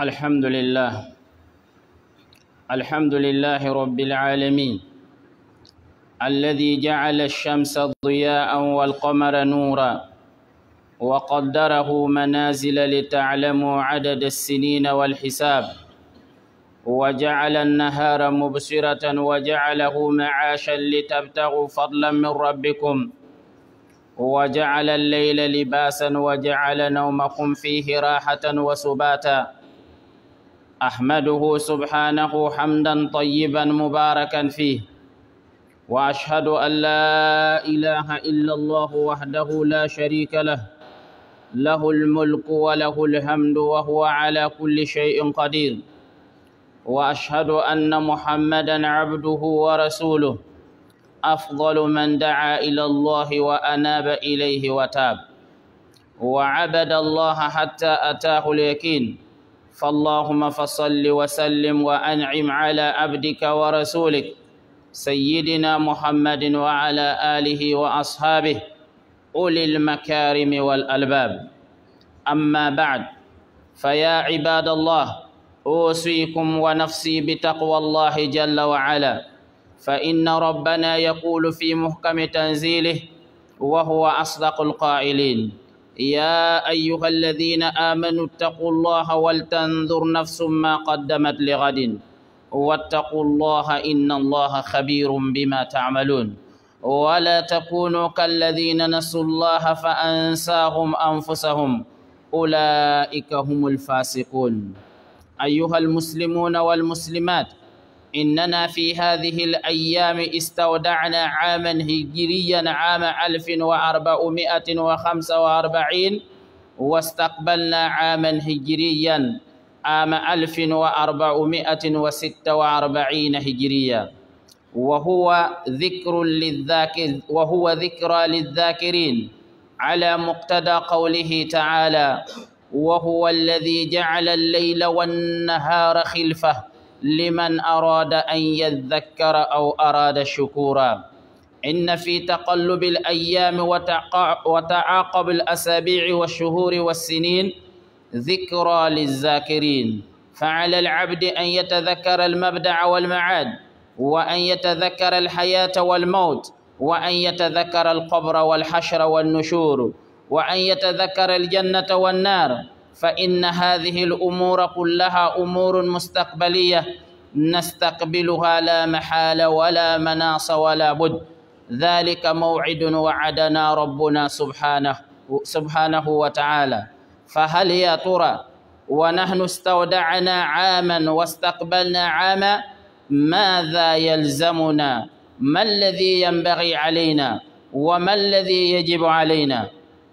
الحمد لله رب العالمين الذي جعل الشمس ضياء والقمر نورا وقدره منازل لتعلموا عدد السنين والحساب وجعل النهار مبصرة وجعله معاشا لتبتغوا فضلا من ربكم وجعل الليل لباسا وجعل نومكم فيه راحة وسباتا أحمده سبحانه حمدا طيبا مباركا فيه وأشهد أن لا إله إلا الله وحده لا شريك له له الملك وله الحمد وهو على كل شيء قدير وأشهد أن محمدا عبده ورسوله أفضل من دعا إلى الله وأناب إليه وتاب وعبد الله حتى أتاه اليقين فاللهم فصل وسلم وأنعم على عبدك ورسولك سيدنا محمد وعلى آله وأصحابه أولي المكارم والألباب أما بعد فيا عباد الله أوصيكم ونفسي بتقوى الله جل وعلا فإن ربنا يقول في محكم تنزيله وهو أصدق القائلين يا أيها الذين آمنوا اتقوا الله ولتنظر نفس ما قدمت لغد واتقوا الله إن الله خبير بما تعملون ولا تكونوا كالذين نسوا الله فأنساهم أنفسهم أولئك هم الفاسقون أيها المسلمون والمسلمات إننا في هذه الأيام استودعنا عاما هجريا عام 1445 واستقبلنا عاما هجريا عام 1446 هجريا وهو ذكرى للذاكرين على مقتضى قوله تعالى وهو الذي جعل الليل والنهار خلفة لمن أراد أن يذكر أو أراد شكورا إن في تقلب الأيام وتعاقب الأسابيع والشهور والسنين ذكرى للذاكرين فعلى العبد أن يتذكر المبدأ والمعاد وأن يتذكر الحياة والموت وأن يتذكر القبر والحشر والنشور وأن يتذكر الجنة والنار فإن هذه الأمور كلها أمور مستقبلية نستقبلها لا محال ولا مناص ولا بد ذلك موعد وعدنا ربنا سبحانه وتعالى فهل يا ترى ونحن استودعنا عاما واستقبلنا عاما ماذا يلزمنا ما الذي ينبغي علينا وما الذي يجب علينا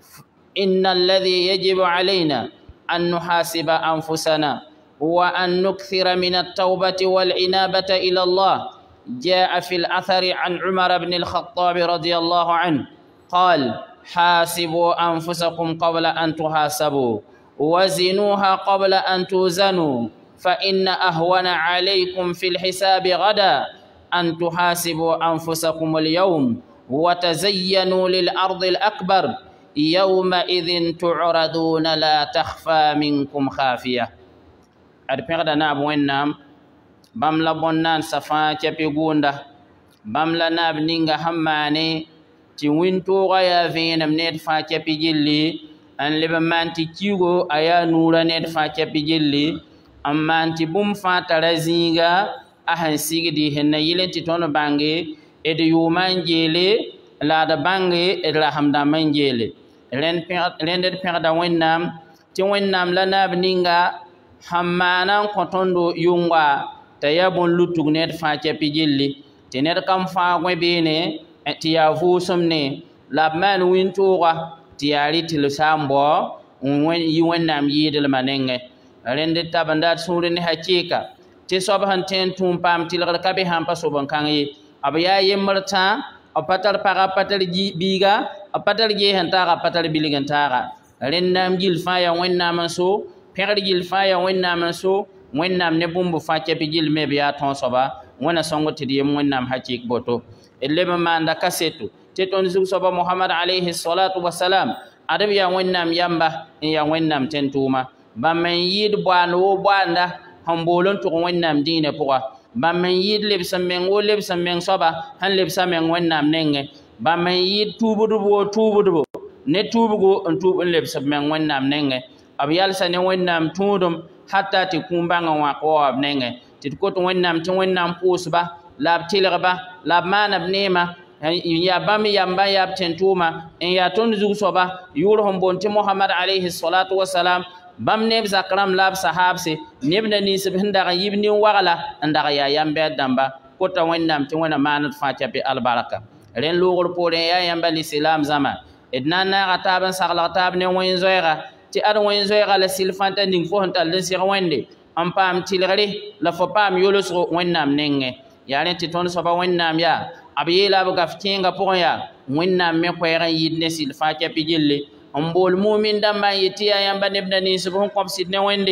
إن الذي يجب علينا أن نحاسب أنفسنا وأن نكثر من التوبة والإنابة إلى الله جاء في الأثر عن عمر بن الخطاب رضي الله عنه قال حاسبوا أنفسكم قبل أن تحاسبوا وزنوها قبل أن توزنوا فإن أهون عليكم في الحساب غدا أن تحاسبوا أنفسكم اليوم وتزينوا للأرض الأكبر يومئذ تعرضون لا تخفى منكم خافية أربعة ناب وينام باملا بونان صفا تبيغوندا باملا ناب نينغا هماني تي وينتو غايا فينم نيت فا تبيجيلي أن لبمان تي تيغو أيا نورا نيت فا تبيجيلي أما أنت بوم فا ترزيغا أهن سيغدي هن يلين تي تونو بانغي إدي يومان جيلي لا دا بانغي إدلا حمدا من جيلي لندر پيغدا وينام تي وينام لناب نينغا حمانا كنتوندو يونغا تيابون لوتوغ نيت فا تبيجيلي تي نيت كام فا ويبيني تي يافو سمني لابمان وينتوغا تي ياري تلسامبو وينام يدل منينغي rende tabanda suri ni hakika ti sob han ten tum pam ti lagal kabe han pa soban kan yi abya yemarta a patar paga patar biga a patar je han ta patar biligan ta rennam jil fa ya wenna man so pegar jil fa ya wenna man so wennam ne bumbu fa ke bijil me biya ton soba wona songo ti yem wennam hakik boto elema manda kasetu te ton zug soba muhammad alayhi salatu wassalam adabi ya wennam yamba ya wennam tentuma bãmb n yɩɩd boand wo boanda sẽn bool n tʋg wẽnnaam dĩinã pʋga bãmb n yɩɩd lebsem meng wo lebsem meng soaba sẽn lebsa meng wẽnnaam nengẽ bãmb n yɩɩd tuubdb wo tuubdbo ne tuubgo n tuub n lebsb meng wẽnnaam nengẽ b yalsa ne wẽnnaam tũudum hata tɩ kũum bãng n wãk wa b nengẽ tɩ d kot wẽnnaam tɩ wẽnnaam pʋʋsba la b tɩlgba la b maan b neemã ya bãmb yamba n yaa b tẽn-tʋʋma n yaa tõnd zug-soaba yʋʋr sẽn boond tɩ mohamad alayhi salatu wasalam bãmb neb zak rãmb la b sahaabse neb na ninsb sẽn dag n yib nin-wagla n dag yaa yam-bɛɛd dãmba kota wẽnnaam tɩ wẽna maan d fãa tɛpɩ albarka rẽn loogr poorẽ yaa yãmba lislaam zãma d na n naaga taab n saglg taab ne wẽn-zoɛɛga tɩ ad wẽn-zoɛɛga la sɩl-fãnta ning fo sẽn tall n seg wẽnde n paam tɩlgre la fo paam yolsgo wẽnnaam nengẽ yaa rẽ tɩ tõnd soaba wẽnnaam yaa b yeela b gaf kẽengã pʋgẽ yaa wẽnnaam me koɛɛg n yɩɩd ne sɩl-fãa kɛpɩ gelle n bool mumin dãmbã n yetɩ yaa yãmba neb na ninsb sẽn kõb sɩd ne wẽnde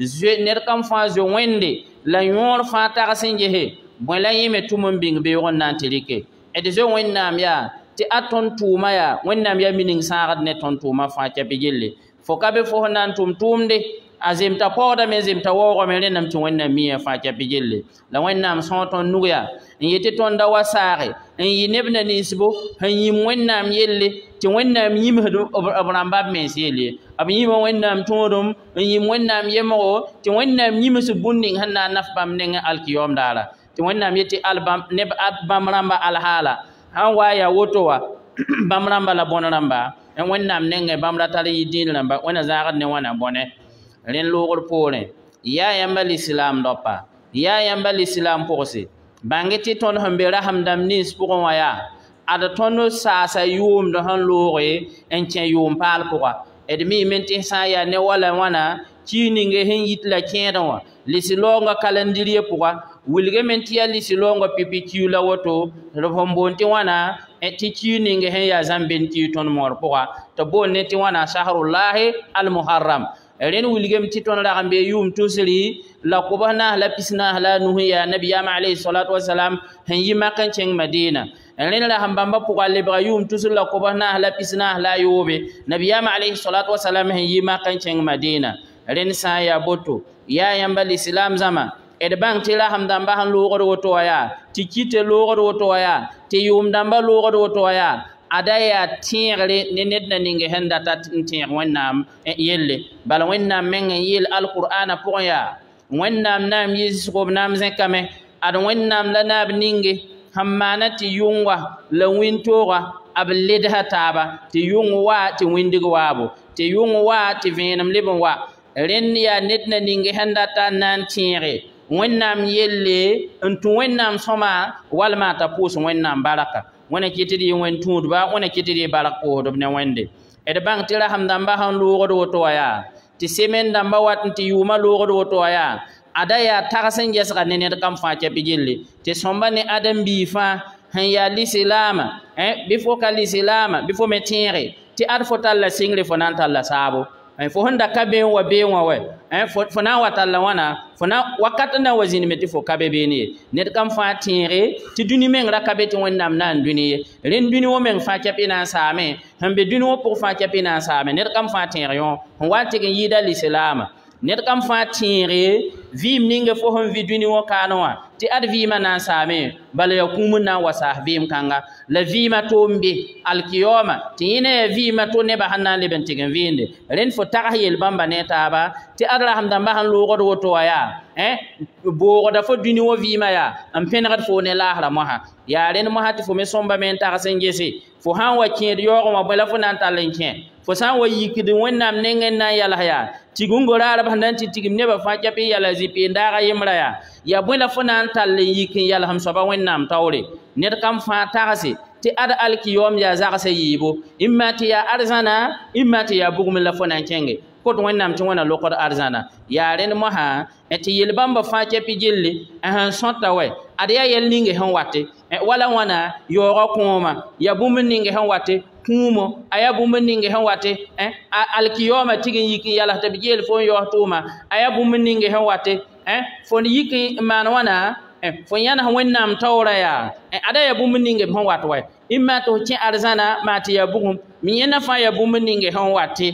ned kam fãa zo wẽnde la yõor fãa tags n gese bõe la yẽ me tʋm n bĩng beoog n na n tɩ rɩke d zo wẽnnaam yaa tɩ a tõnd tʋʋmã yaa wẽnnaam yaa mining sãagd ne tõnd tʋʋmã fãa kɛpɩ gelle fo ka be fo sẽn na n tʋm tʋʋmde a zemta paoodame zemta waoogame rẽnnaam tɩ wẽnnaam miã fãa kɛpɩ gelle la wẽnnaam sõo tõnd nug yaa n yetɩ tõnda wa saage n yɩ neb na ninsbo sẽn yĩm wẽnnaam yelle tɩ wẽnnaam yĩmsd b rãmba b mens yelle b yĩma wẽnnaam tũudum n yĩm wẽnnaam yemgo tɩ wẽnnaam yĩms bũmb ning sẽn na n naf bãmb nengẽ alkiyoom daara tɩ wẽnnaam yetɩ neb bãmb rãmba alhaala sãn wa yaa woto wa bãmb rãmba la bõn rãmba n wẽnnaam nengẽ bãmb ra tar yɩ dĩin rãmba wẽna zaagd ne wãna bõne rẽn loogr poorẽ yaa yãmba lislaam dɔpa yaa yãmba lislaam pʋgse bãnge tɩ tõnd sẽn be rasem-dãmb nins pʋgẽ wã yaa ad tõnd saasa yʋʋmd sẽn looge n kẽ yʋʋm paal pʋga d miime tɩ sã n yaa ne wala wãna kii ninge sẽn yit la kẽedẽ wã lisi-laoongã kalendirye pʋga wilgame tɩ yaa lisi-laoongã pipi kiu la woto d sẽn boond tɩ wãna tɩ kii ninge sẽn yaa zãmben kiu tõnd moor pʋga tɩ boond ne tɩ wãna shahrullahi almuharram rẽnd wilgame tɩ tõnd rag n bee yʋʋm tusri la kʋbs naas la pis naas la a nus yaa nabiyaama alayhi salatu wasalam sẽn yi mak n kẽng madina rẽnd rasm bãmba pʋga lebga yʋʋm tusr la kʋbs naas la pis naas la a yoobe nabiyaama alayhi salatu wasalam sẽn yi mak n kẽng madina rẽnd sã n yaa boto yaa yãmba lislaam zãma d bãng tɩ rasm dãmba sẽn loogd woto wã yaa tɩ kite loogd woto wã yaa tɩ yʋʋm dãmba loogd woto wã yaa ada yaa tẽegre ne ned na ninge sẽn data n tẽeg wẽnnaam yelle bala wẽnnaam meng n yeel alqur'ana pʋgẽ yaa wẽnnaam naam yɩsgo b naam zẽkame ad wẽnnaam la naab ninge sẽn maana tɩ yʋnga la wĩntooga b ledsa taaba tɩ yʋng wa tɩ wĩndg waabo tɩ yʋng wa tɩ vẽenem leb n wa rẽnd yaa ned na ninge sẽn data n na n tẽege wẽnnaam yelle n tũ wẽnnaam sõma walma t'a pʋʋs wẽnnaam baraka wẽna kɩtd yɩ wẽn tũudba wẽna kɩtd yɩ bark pʋʋsdb ne wẽnde d bãng tɩ rasm dãmba sẽn loogd woto wã yaa tɩ semen dãmba wat n tɩ yʋʋmã loogd woto wã yaa ada yaa tags n gesga ne ned kam fãa kɛpɩ gelle tɩ sõmba ne adam-bii fãa sẽn yaa lislaama bɩ fo ka lislaama bɩ fo me tẽege tɩ ad fo talla sɩngre fo na n talla saabo fo sẽn da ka been wa been wã wɛ fo na n wa talla wãna wakat na n wa zĩnime tɩ fo ka be beene ye ned kam fãa tẽege tɩ dũni meng ra ka be tɩ wẽnnaam na n dũni ye rẽnd dũni wã meng fãa kɛpɩ na n saame sẽn be dũni wã pʋg fãa kɛpɩ na n saame ned kam fãa tẽeg yõ sẽn wa n tɩg n yɩɩda lislaama ned kam fãa tẽege vɩɩm ninge fo sẽn vɩ dũni wã kaanẽ wã tɩ ad vɩɩmã na n saame bala yaa kũum n na n wa saas vɩɩm kãnga la vɩɩmã to n be alkiyooma tɩ yẽ na yaa vɩɩmã to nebã sẽn na n leb n tɩg n vɩɩnde rẽnd fo tags yel bãmba ne taaba tɩ ad rasm dãmba sẽn loogd woto wã yaa boogda fo dũni wã vɩɩmã yaa n pẽnegd fo ne laasra mosã yaa rẽnd mosã tɩ fo me sõmbame n tags n gese fo sã n wa kẽed yaoogẽ wã bõe la fo na n tall n kẽ fo sã n wa yikd wẽnnaam nengẽ n na n yals yaa tigungo raarb sẽn na n tɩ tigim nebã fãa kɛp n yala zĩ-peen-daaga yembrã yaa bõe la fo na n tall n yik n yalsem soaba wẽnnaam taoore ned kam fãa tagse tɩ ad alkiyoom yaa zagsã yiibo ĩmma tɩ yaa arzãna ĩmma tɩ yaa bugum la fo na n kẽnge kot wẽnnaam tɩ wẽna lokd arzãna yaa rẽnd mosã tɩ yel bãmba fãa kɛpɩ gelle sẽn sõta wɛ ad yaa yɛl ninge sẽn wate wala wãna yaooga kõoma yaa bũmb ninge sẽn wate kũumo a yaa bũmb ninge sẽn wate alkiyooma tɩg n yik n yals tɩ b geel fo n yaoos tʋʋma a yaa bũmb ninge sẽn wate fo yik n maan wãna fo yãns wẽnnaam taoorã yaa ada yaa bũmb ninge b sẽn wat wɛ ĩmma tɩ f kẽ arzãna maa tɩ yaa bugum mi yẽnda fãa yaa bũmb ninge sẽn wate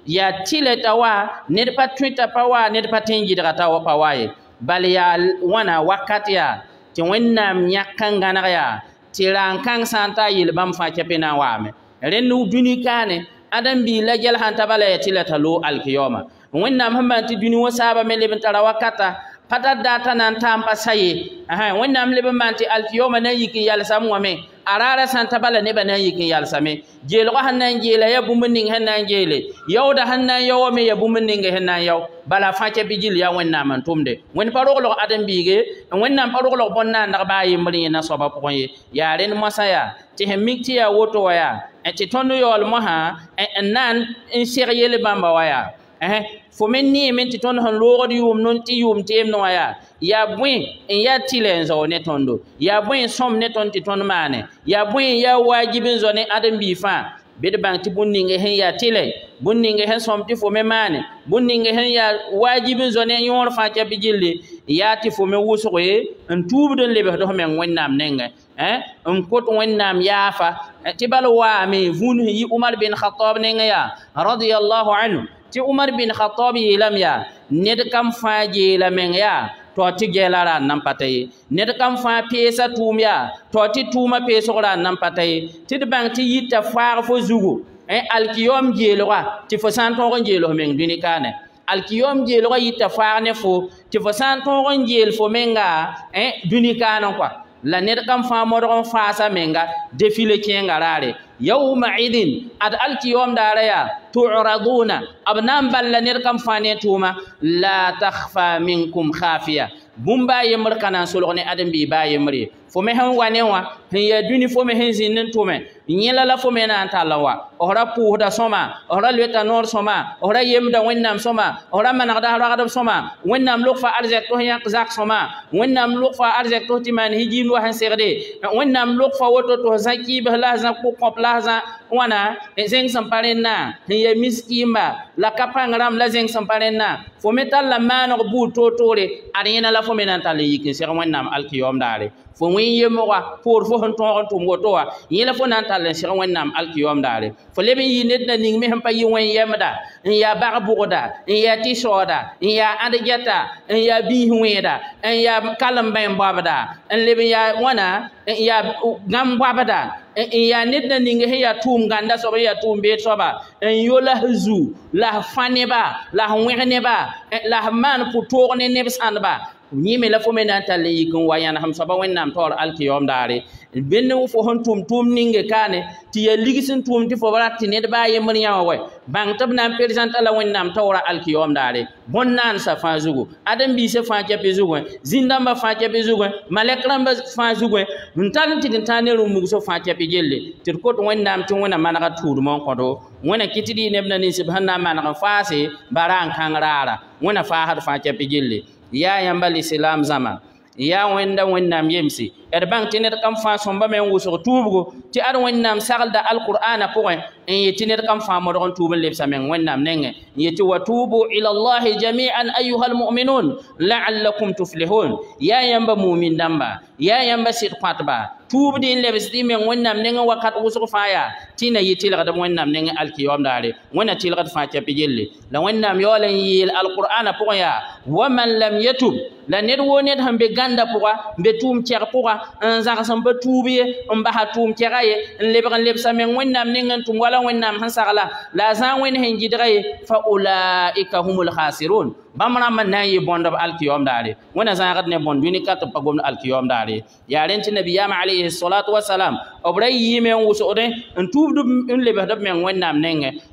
ya tileta wa ned pa twita pa wa ned pa tenjidra ta wa pa waye bal ya wana wakati ya ti wannam nyakanga ya ti ran kan santa yil bam fa chepena wa me rennu duni kane adam bi la jel han tabala ya tileta lo alkiyama wannam hamba ti duni wasaba me leben tara wakata pata data nan tampa saye wannam leben manti alkiyama na yiki yal samu me arara santa bala ne bana yikin yalsame jelo hannan jela ya bumunin hannan jele yauda hannan yawo me ya bumunin ga hannan yaw bala faca bijil ya wanna man tumde won paroglo adam bige wonna paroglo bonna ndax bayi mri na soba ko ya ren masaya ti hemikti ya woto waya ti tonu yol moha nan in seriyele bamba waya fo men ni men ti ton han logod yum non ti yum tem no ya buen en ya tilen zo ne tondo ya buen som ne ton ti ton mane ya buen ya wajibin zo ne adam bi fa bed bang ti bunninge hen ya tile bunninge hen som ti fo me mane bunninge hen ya wajibin zo ne yor fa ca bijilli ya ti fo me wusoye en tubudon lebe do men wonnam nenga en kot wonnam ya fa ti balwa me vunu yi Umar bin Khattab nenga ya radiyallahu anhu ti Umar bin Khattab yilam ya ned kam faaje la men ya to ti gelara nan patay ned kam fa pesa tum ya to ti tuma pesa ora nan patay ti de bang ti yita faar fo zugu alkiyom jelwa ti fo san to jelo men duni kane alkiyom jelwa yita faar ne fo ti fo san to jel fo menga duni kana kwa la ned kam fa modon faasa menga defile kengarare yawma idin ad alkiyom daraya tu'raduna abnam balla ned kam fane tuma la takhfa minkum khafiya bumba yemr kana solone adam bi ba yemri fo me han wane wa ya duni fo me hen zinin tume nyela la fo me na talawa ora puuda soma ora leta nor soma ora yemda wennam soma ora managda ragada soma wennam lok fa arzek to yak zak soma wennam lok fa arzek to timan hijim wa han serde wennam lok fa woto to zaki ba la za ko kopla za wana zeng samparen na ya miskimba la kapangram la zeng samparen na fo metal la mano bu to tore arena la fo me na tale yikin se wennam alkiyom dare fo wen yemowa pour fo hon ton tum wotowa yela fo nan talen sir wonnam alkiyom dare fo lebe yi net na ning me ham pa yi wen yemda ya barbuda ya tisoda ya adjata ya bi weda ya kalam ben babada lebe ya wana ya gam babada ya net na ning he ya tum ganda so ya tum be soba yola hazu la faneba la weneba la man pour tourner nebsanba ni me la fo me nan talle yikon wayan ham saba wennam tor alkiyom dare benno fo hon tum ninge kane ti ya ligisin tum ti fo baratti ne ba yemman yawa way bang tab nan president ala wennam tora alkiyom dare bonnan sa fa zugo adam bi se fa jabe zugo zindamba fa jabe zugo malekram ba fa zugo ntan ti tane rum so fa jabe jelle ti ko to wennam tin wona manaka tudu mon ko do wona kitidi nebna ni subhanna manaka faase baran kan rara wona fa har fa jabe jelle ya yambal islam zama ya wenda wennam yemsi erbang tinet kam fa somba men wuso tubugo ti ar wennam sagalda alqur'ana point en yetinet kam fa mo don tubul lebsa men wennam nenge yeti watubu ila allah jami'an ayyuha almu'minun la'allakum tuflihun ya yamba mu'min damba ya yamba sit patba tubdi lebsdi men wennam nenge wakat wuso faya tina yetil gadam wennam nenge alkiyom dare wona til gad fa ca pijelle la wennam yolen yil alqur'ana point ya wa man lam yatub la ned wonet hambe ganda pourwa be tum cer pourwa en zaka samba tubiye on baha tum ceraye en lebran lebsa men wonnam ningen tum wala wonnam hansagala la zan wen hen jidraye fa ulaika humul khasirun bamra man nayi bondo alkiyom dare wona zan gadne bon duni kat pagom alkiyom dare ya renti nabiyama alayhi salatu wassalam obray yimen wusode en tubdu en lebah men wonnam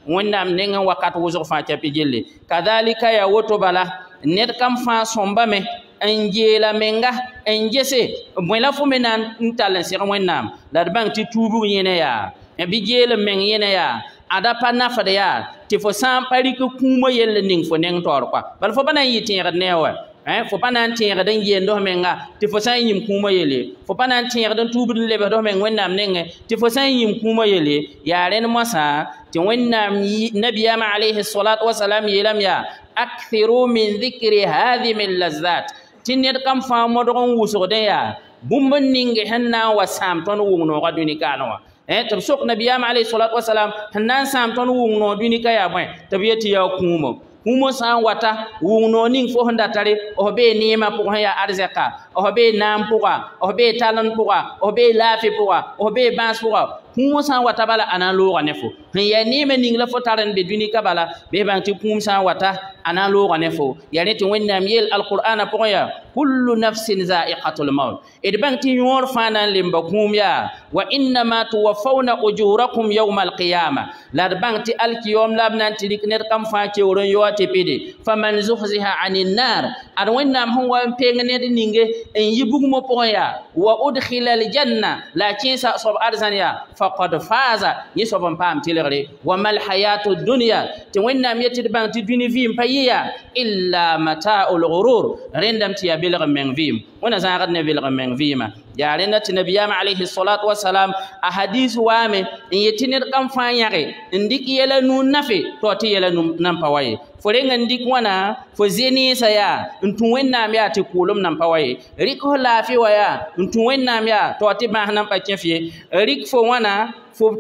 nenge wakat wuso fa capi jelle kadhalika ya woto bala net kam fa somba me enjela menga enjese mwela fumenan ntalan sir wennam la bang ti tubu yene ya bi jela men yene ya ada pana fada ya ti fo sam pari ko kuma yelle ning fo neng tor kwa bal fo bana yiti ngad newa fo panan tiere dan yendo menga ti fo san yim kuma yele fo panan tiere dan tubu le be do men wennam nenge ti fo san yim kuma yele ya ren mosa ti wennam nabiyama alayhi salatu wassalam yelam ya akthiru min dhikri hadhi min lazzat tinnet kam fa modon wuso de ya bumban ninge henna wa sam ton wugno ga duni kanwa tɩ b sok nabiyaam alayhi salatu wasalam sẽn na n sãam tõnd wʋng noog dũnika yaa bõe tɩ b yet tɩ yaa kũumo kũumo sã n wata wʋng noog ning fo sẽn da tare f bee neemã pʋgẽ sẽn yaa arzɛka f bee naam pʋga f bee talem pʋga f bee laafɩ pʋga f bee bãas pʋga kũumõ sã n wata bala a na n loogã ne fo sẽn yaa neemã ning la fo tar n be dũnika bala bɩ bãng tɩ kũum sã n wata a na n loogã ne fo yaa rẽ tɩ wẽnnaam yeel alqur'ana pʋgẽ yaa kullu nafsin za'iqatul maut d bãng tɩ yõor fãa na n lemba kũum yaa wa innama tuwaffawna ujurakum yawma alqiyama la d bãng tɩ alkiyoom la b na n tɩ rɩk ned kam fãa keoor n yoa tɩ pɩde faman zuhziha ani nnar ad wẽnnaam sẽn wa n peng ned ninge n yi bugmõ pʋgẽ yaa wa udkhila aljanna la a kẽesa soab arzãn yaa faqad faza yẽ soab n paam tɩlgre wa ma alhayatu dunya tɩ wẽnnaam yet tɩ d bãng tɩ dũni vɩɩm pa yɩ yaa illa mata'u lgurur rẽndame tɩ yaa belg n meng vɩɩm wẽna zãagd ne belg n meng vɩɩmã yaa rẽnda tɩ nabiyaam alayhi salatu wasalam a hadis waame n yet tɩ ned kam fãa yãge n dɩk yɛla nu nafe tɩ tɩ yɛla nu nan pa wa ye fo reng n dɩk wãna fo ze-neensã yaa n tũ wẽnnaam yaa tɩ kʋʋlem nan pa wa ye rɩk fo laafɩ wa yaa n tũ wẽnnaam yaa tɩ tɩ bãas nan pa kẽ fɩ ye rɩk fo wãna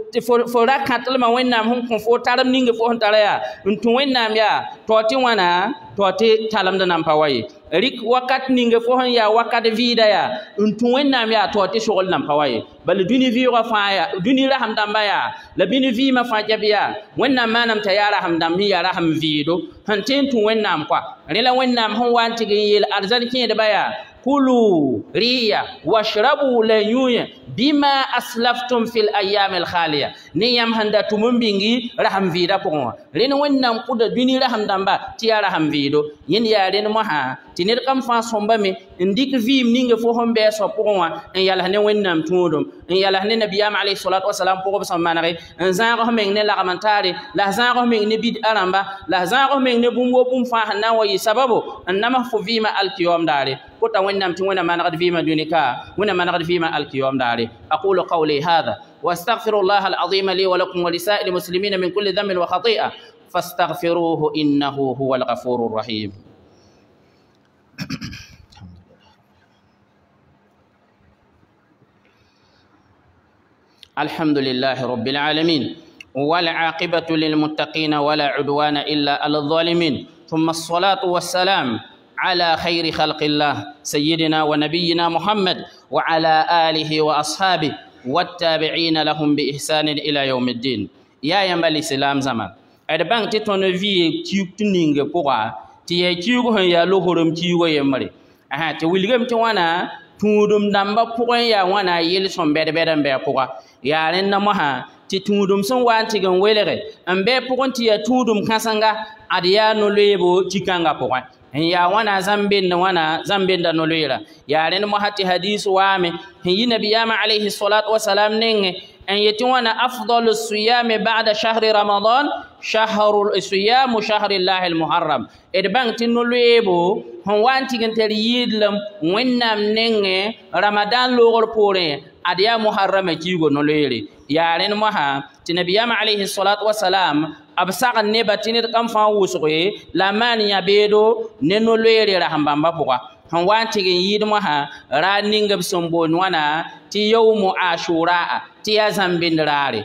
fo ra kãtlmã wẽnnaam sẽn kõ fo tarem ninge fo sẽn tara yaa n tũ wẽnnaam yaa tɩ tɩ wãna tɩ tɩ talemd nan pa wa ye rɩk wakat ninge fo sẽn yaa wakat vɩɩda yaa n tũ wẽnnaam yaa tɩ tɩ sogl nan pa wa ye bal dũni vɩɩgã fãa yaa dũni rasem dãmbã yaa la bĩni vɩɩmã fãa kɛp yaa wẽnnaam maanam t'a yaa rasem dãmb sẽn yaa rasem vɩɩdo sẽn tɩ n tũ wẽnnaam koa rẽ la wẽnnaam sẽn wa n tɩg n yeel arzan kẽedbã yaa kulu riya washrabu la yuya bima aslaftum fil ayyam al khaliya ne yam handa tumum bingi raham vida pon ren wonnam kuda duni raham damba ti ya raham vido yin ya ren mo ha tinir kam fa somba me ndik vim ninga fo hombe so pon wa en yalla ne wonnam tudum en yalla ne nabiyam alayhi salatu wasalam pon so manare en zaaro men ne la ramantare la zaaro men ne bid aramba la zaaro men ne bum wo bum fa hanna wa sababu annama fo vima al kiyom dare كنت وينام تونا ما نقد فيما دونك ونا ما نقد فيما الكيوم داري أقول قولي هذا واستغفر الله العظيم لي ولكم ولسائر المسلمين من كل ذنب وخطيئة فاستغفروه إنه هو الغفور الرحيم الحمد لله رب العالمين والعاقبة للمتقين ولا عدوان إلا على الظالمين ثم الصلاة والسلام على خير خلق الله سيدنا ونبينا محمد وعلى آله وأصحابه والتابعين لهم بإحسان إلى يوم الدين يا يمبا الإسلام زمان أدبان تتونفي تيوكتنينغ بوغا تيوكو يا لوهرم تيوكو يمري تولغم توانا تودم دمبا بوغا يا وانا يلسون بيد بيدن بيد بوغا يا رننا مها تودم سن وانتيغن ويلغي أمبي بوغا تيا تودم كاسنغا أديا نوليبو تيكانغا بوغا ya wana zambinda nolwira ya ren mo hatti hadith wame yi nabiyama alayhi salatu wasalam nenge en yeti wana afdalu siyami ba'da shahri ramadan shahrul siyam shahrillah al muharram bang tinolwebo hon wanti genter yidlam wennam nenge ramadan logol pore adiya muharram kigo nolwere ya ren mo ha ti nabiyama alayhi salatu wasalam absaga ne batinir kam fa wuswe la man ya bedo ne no lere rahambamba buga han wanti gen yidmo ha raning gab sombo wana ti yawmu ashura ti ya zambindrare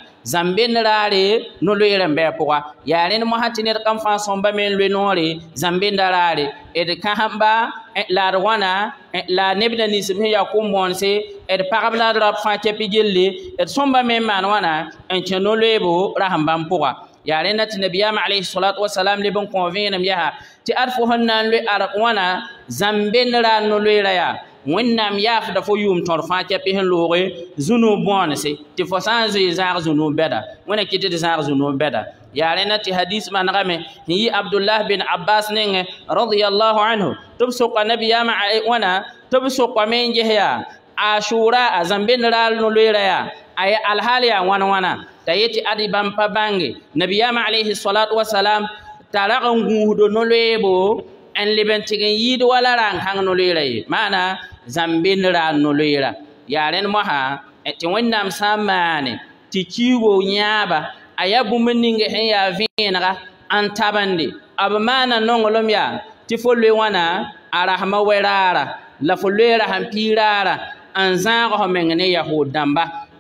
no lere mbe buga ya ren mo hatinir kam fa somba men le nore zambindrare ed kahamba la wana la nebna nisbe ya kumbonse ed parabla rap fa kepigelle ed somba men man wana en cheno lebo rahambam buga ya rena ti nabiyama alayhi salatu wasalam le bon convenam yaha ti arfu honnan le arqwana zambenra no le raya wonnam yaf da fo yum tor fa ke pehen loore zunu bonse ti fo sanzu zar zunu beda wona kiti de zar zunu beda ya rena ti hadith man game yi abdullah bin abbas nenge radiyallahu anhu tubsu nabiyama wana tubsu men jehya ashura zambenra no le raya ay alhaliya wana tayeti adi bampa bange nabiyama alayhi salatu wasalam taragan gudo no lebo en libentigen yid wala ran hang no lere mana zambin ran no lera yaren moha ti wonnam samane ti kiwo nyaba ayabu meninge hen ya vinra an tabande abmana nongolom ya ti folwe wana arahma werara la folwera hampirara an zago mengene yahudamba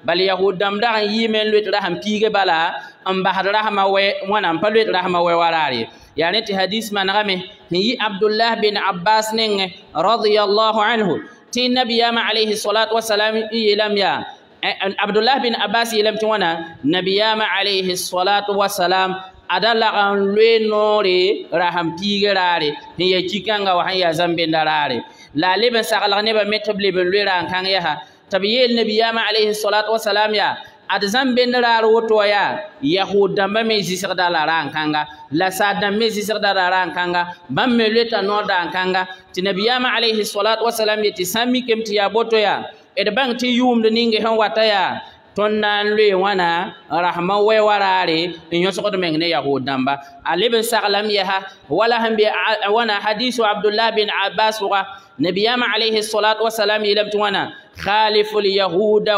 bal yahud dam da yi men lut raham pige bala am bahar rahma we wana pa lut rahma we warare ya ne ti hadis man game yi Abdullah bin Abbas ning radiyallahu anhu ti nabiyama alayhi salatu wassalam ilam ya Abdullah bin Abbas ilam ti wana nabiyama alayhi salatu wassalam adala kan lwe nore raham pige rare ni ye kikanga wa ya zambe ndarare la leben sagala ne ba metable ben lwe ran kan ya ha tabiyel nabiyama alayhi salatu wassalam ya ad zambe ndarare woto ya yahuda ba me zisir dala ran kanga la sada me zisir dala ran kanga bam me leta no dan kanga ti nabiyama alayhi salatu wassalam ti sami kemti ya boto ya ed bang ti yum de ninge han wata ya ton nan le wana rahma we warare in yoso ko mengne yahudamba ali bin saqlam yaha wala hambi wana hadithu Abdullah bin Abbas wa nabiyama alayhi salatu wassalam ilam tuwana khaliful yahuda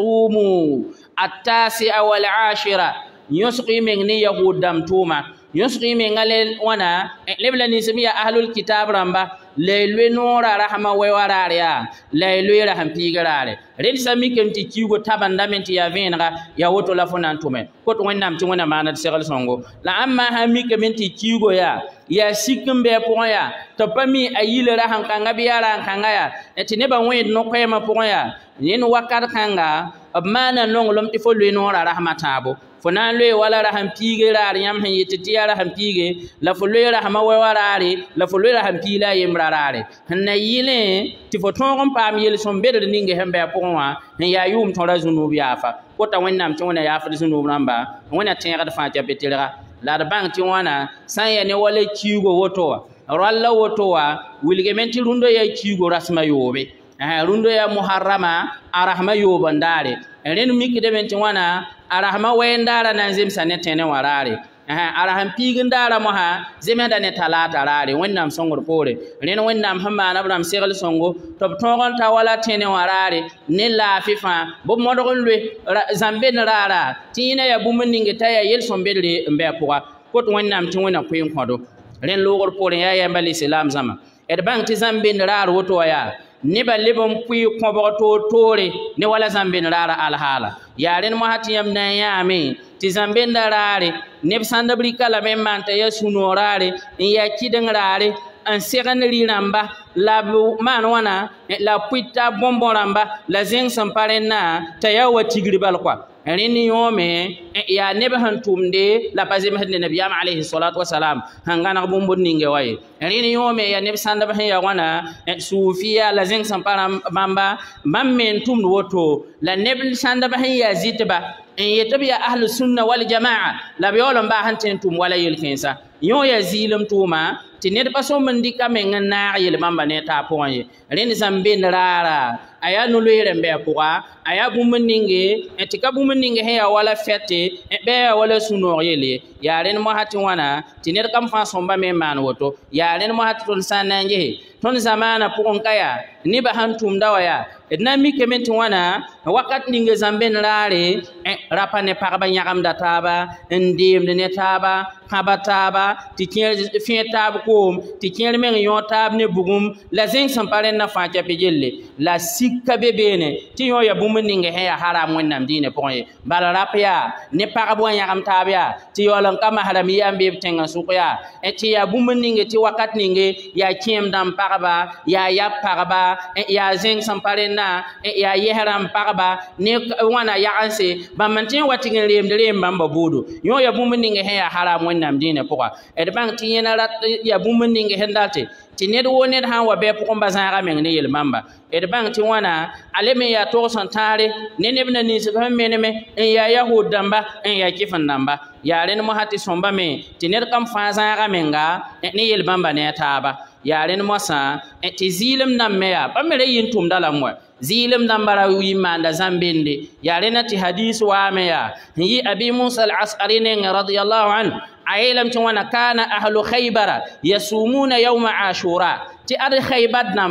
wasumu at-tasi'a wal 'ashira yoso ko mengne yahudam tuma yoso ko mengale wana lebla ni samiya ahlul kitab ramba leelwe nora rahma we warare ya leelwe raham pigarare red sami kemti kigo tabanda menti ya venra ya woto la fonan tume ko to wonnam ti wona mana segal songo la amma ha mi kemti kigo ya sikimbe po ya to pami ayile raham kanga biara kanga ya eti ne ba wen no ko ma po ya nin wakar kanga mana nongolom ti fo le nora rahma tabo fonan le wala raham pigarare yam hen yiti ya raham pige la fo le rahma we warare la fo le raham pila yimrarare hanna yile ti fo ton pam yele son bedde ninge hembe ponwa hen ya yum ton razunubi afa ko ta wonnam ti wona ya fa zunubi namba wona tin ga fa ta betira la da bang ti wona san ya ne wala kigo wotowa ralla wotowa wilgementi rundo ya kigo rasma yobe rundo ya muharrama arahma yoba ndare ren miki de menti wana arahma wendara nan zim sanetene warare araham pigin dara moha zemeda ne talata rare wonnam songor pore ren wonnam hamba nabram segal songo to tongon ta wala tene warare ne la fifa bo modogon lwe zambe rara tina ya bumuninge taya yel sombedre mbe poa ko to wonnam tin wona koyin kodo ren logor pore ya yambali islam zama ed bang ti zambe rara woto ya ne ba lebon pui kobo to tore ne wala zambe rara alhala yaren mo hatiyam na yami ti zambe rare ne sanda brikala me manta ya sunorare ya kidan rare an segan riramba la man wana la puita bonbon ramba la zeng sampare na tayawa tigribal kwa rini yome ya nebe hantumde la pazim hadne nabiyam alayhi salatu wassalam hangana bumbun ninge waye rini yome ya nebe sanda bah ya wana sufiya la zeng sampara bamba mammen tum woto la nebe sanda bah ya zitba yetabi ya ahlus sunna wal jamaa la biolom ba hanten tum wala yelkensa yo ya zilim tuma ti ned paso mandi kamenga na yel bamba ne ta ponye ren zambe rara aya no lere mbe poa aya bumuninge etika bumuninge he ya wala fete be wala suno yele ya ren mo hati wana ti ned kam fa somba me man woto ya ren mo hati ton sananje ton zamana pokon kaya ni ba hantum dawaya edna mi kementi wana wakat ninge zambe rare rapa ne parba nyagam da taba ndim ne taba haba taba ti kien fi tab ko ti kien men yo tab ne bugum la zeng sampare na fa cha pejelle la sikka bebene ti yo ya bum ninge he ya haram wonnam dine ponye bala rapya ne parbo nyagam tabya ti yo lan kama haram ya mbe tenga suqya ti ya bum ninge ti wakat ninge ya kiem dam parba ya parba ya zeng sampare na ya yeharam parba ne wana ya anse ba mantin watingin lem bamba budu yo ya bum ninge he ya haram wonnam dine poka ed bang ti yena rat ya bum ninge hendate ti ned wonet han wa be pokon bazara men ne yel mamba ed bang ti wana aleme ya to santare ne nebna ni se fam meneme en ya yahudamba en ya kifan namba ya ren mo hati somba me ti ned kam fazara menga ne yel bamba ne taba ya ren mo sa ti zilim namme ya pamere yintum dalamwa zilim nambara wi manda zambende ya ren ti hadith wa me ya yi abi musa al-as'ari ne radiyallahu anhu ailam ti wana kana ahlu khaybara yasumuna yawma ashura ti ar khaybat namba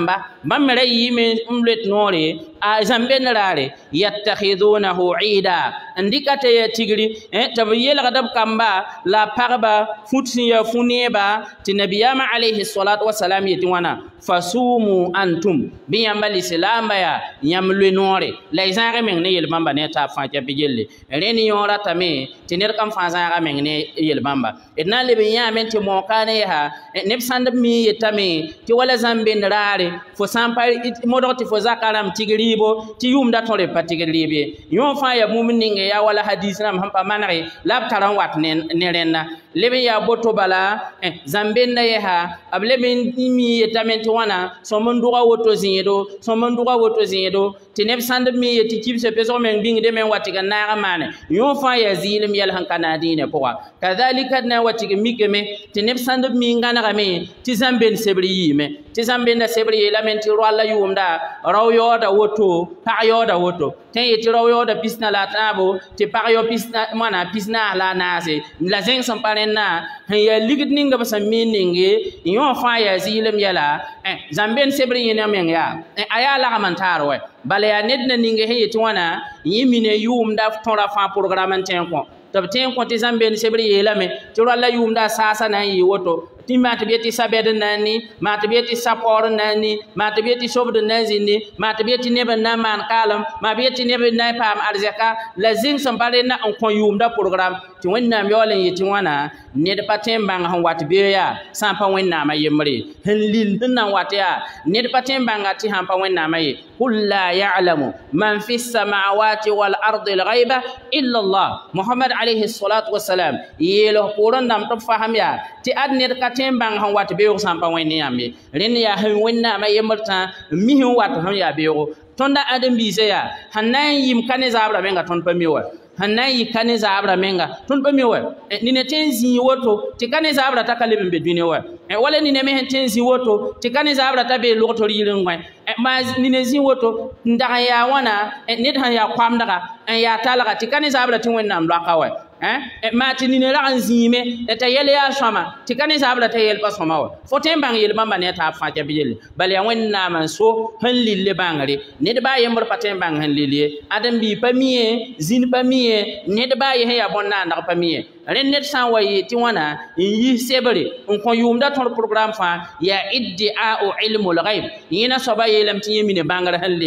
bamra yime umlet nore a zamben rare yattakhidunahu ida ndikata ya tigri tabyel gadab kamba la parba futsi ya funeba ti nabiyama alayhi salatu wassalam yeti wana fasumu antum biyamba l'islam ya yamle nore la izare men ne yel bamba ne ta fa ja bijelle reni yora tame ti ner kam fa zara men ne yel bamba edna le biya men ti mo kane ha ne sand mi yetame ti wala zamben rare fo sampar modo ti fo zakaram tigribo ti yumda tore patigribe yon fa ya mu'min ya wala hadith ram hampa manare lab taran wat ne renna lebe ya boto bala zamben na ha ablebe mi yetame wana somonduga woto zinyedo tineb sand mi yeti kibse peso men bingde men watiga naga mane yon fa ya zilim yal hankana dine poa kadhalika na watiga mikeme tineb sand mi ngana me ti zamben sebri yime ti zamben na sebri la men ti rolla yumda raw yoda woto pa yoda woto ten yeti raw yoda pisna la tabo ti pa yo pisna mana pisna la nase la zeng samparen na ya ligid ninga basam mininge yon fa ya zilim yala zamben sebri yene men ya aya la kamantaro we bale ya nedna ninge he yeti wana yimine yumda tora fa programme tenko tab tenko ti zamben sebri yela me ti rolla yumda sasa na yi woto ti matbiyati sabed nani matbiyati sapor nani matbiyati sobd nazini matbiyati neba na man kalam matbiyati neba na pam arzaka la zin sambare na on kon yumda program ti wonna mi yolen yeti wana ned patem bang han wat beya sampa wonna ma yemre lil nan watya ned patem bang ati han pa wonna ma yi kul la ya'lamu man fis samawati wal ardi al ghaiba illa Allah Muhammad alayhi salatu wassalam yelo poron nam to faham ya ti adned tembang han wat beyo sampa wani yambe ren ya han wenna ma yemarta mi hin wat han ya beyo tonda adam bi se ya hanan yim kane zabra menga ton pamiwa hanan yi kane zabra menga ton pamiwa ni ne tenzi woto ti kane zabra takalebe be duniya wala ni ne me tenzi woto ti kane zabra tabe lokotori yirin ngwan ma ni ne zin woto ndaga ya wana nit han ya kwam daga ya talaga ti kane zabra tin wenna am lakawa ma tini ne ran zime ta yele ya sama tikani sabla ta yel pasoma wa foten bang yel mamba ne ta fa jabiyel bal ya wenna man so han lille bangare ne de ba yember paten bang han lille adam bi pamiye zin pamiye ne de ba ye ya bonna na pamiye ren net san wayi ti wana yi sebere on ko yumda ton program fa ya iddi'a'u ilmul ghaib yina soba yelam ti yemine bangare han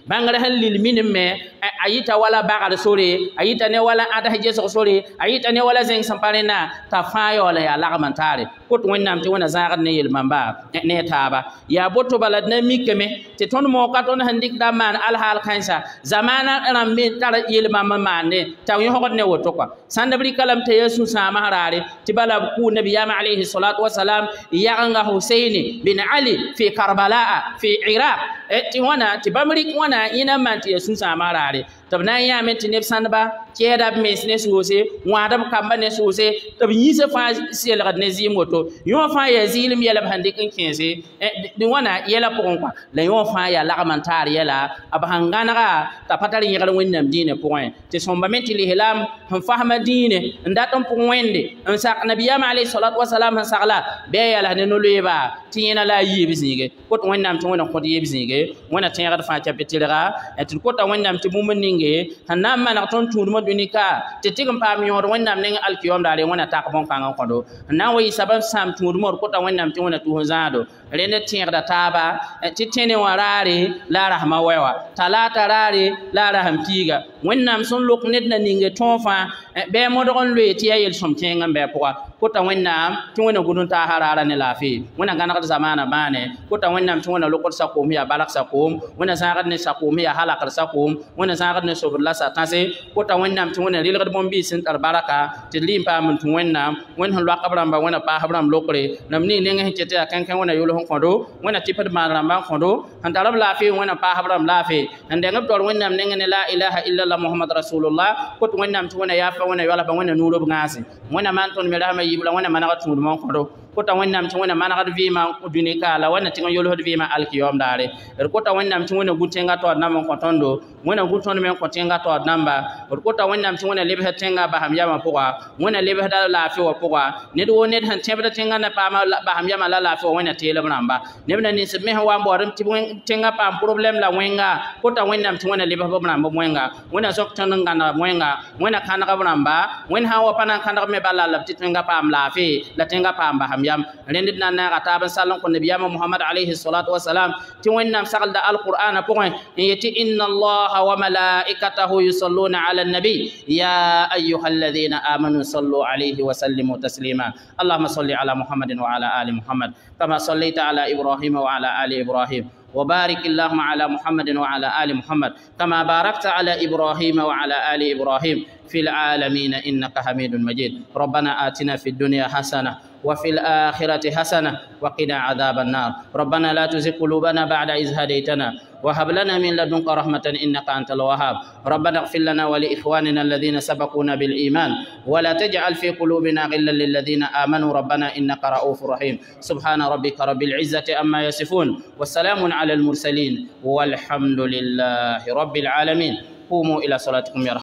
lille min me ayita wala bagar sore ayita ne wala ada haje sore ayita ne wala zeng samparena ta fayo la ya lagmantare kot wonnam ti wona zagat ne yel mamba ne taba ya boto balad na mikeme te ton mo ka ton handik da man al hal kansa zamana rambe tar yel mamba mane taw yo hokot ne woto kwa sandabri kalam te yesu sama harare ti bala ku nabiyama alayhi salatu wassalam yanga husaini bin ali fi karbala fi iraq ti wana ti bamri wana ina man ti yesu sama harare tabna ya men ti neb sandba keda mes ne sose wadam kamba ne sose tab yise fa selgad ne zimoto yo fa ya zilim yela hande kan kense di wana yela pokon kwa la yo fa ya lagamantar yela abhangana ta patari ngal wonnam dine point te somba men ti lihlam han fahma dine ndatom pointe an sak nabiyama alayhi salatu wassalam han sakla be yala ne no leba ti yena la yibisige ko to wonnam to wona ko yibisige wona tengad fa chapetilra et ko ta wonnam ti mumni hanam man ton tudmo dunika te tigam pam yor wonnam ning alkiyom dare wona tak bon kan kondo na wi sabab sam tudmo ko ta wonnam ti wona tu zado rene tingda taba ti tene warare la rahma wewa talata rare la raham tiga wonnam son lok net na ninge tonfa be modon le ti yel som tengam be poa ko ta wonnam ti wona gudun ta harara ne lafi wona ganak zamana bane ko ta wonnam ti wona lokot sakum ya balak sakum wona zagat ne sakum ya halakar sakum wona zagat ne sobla sa tase ko ta wonnam ti wona rilgad bombi sin tar baraka ti limpa mun tu wonnam won han lokabram ba wona pa habram lokre namni ne ngi cete kan kan wona yolo hon kondo wona tipad maramba kondo han talab lafi wona pa habram lafi ande ngab dor wonnam ne ngene la ilaha illa allah muhammad rasulullah ko wonnam ti wona yafa wona yola ba wona nuro ngasi wona man ton mi rama yibla wona manaka tudu mon kondo kota wannam tin wona managad vima dunika la wana tin yolo vima alkiyom dare kota wannam tin wona gutenga to nam ko tondo wona guton men ko tenga to namba kota wannam tin wona lebe tenga baham yama poa wona lebe da la fi wa poa ne do ne han tebda tenga na pa ma baham yama la fi wona tele namba ne bna ni se me wa mboram ti tenga pa problem la wenga kota wannam tin wona lebe ba namba wenga wona sok tan ngana wenga wona kana ka namba wen hawa pana kana me bala la ti tenga pa am la fi la tenga pa baham yam rendit na na ta ban salon ko nabiyama muhammad alayhi salatu wassalam ti wannam sagal da alquran point yati inna allaha wa malaikatahu yusalluna ala nabi ya ayyuhalladhina amanu sallu alayhi wa sallimu taslima allahumma salli ala muhammadin wa ala ali muhammad kama sallaita ala ibrahim wa ala ali ibrahim وبارك اللهم على محمد وعلى آل محمد كما باركت على إبراهيم وعلى آل إبراهيم في العالمين إنك حميد مجيد ربنا آتنا في الدنيا حسنة وفي الآخرة حسنة وقنا عذاب النار ربنا لا تزغ قلوبنا بعد إذ هديتنا وهب لنا من لدنك رحمة إنك أنت الوهاب ربنا اغفر لنا ولإخواننا الذين سبقونا بالإيمان ولا تجعل في قلوبنا غلا للذين آمنوا ربنا إنك رؤوف رحيم سبحان ربك رب العزة عما يصفون والسلام على المرسلين والحمد لله رب العالمين قوموا إلى صلاتكم يا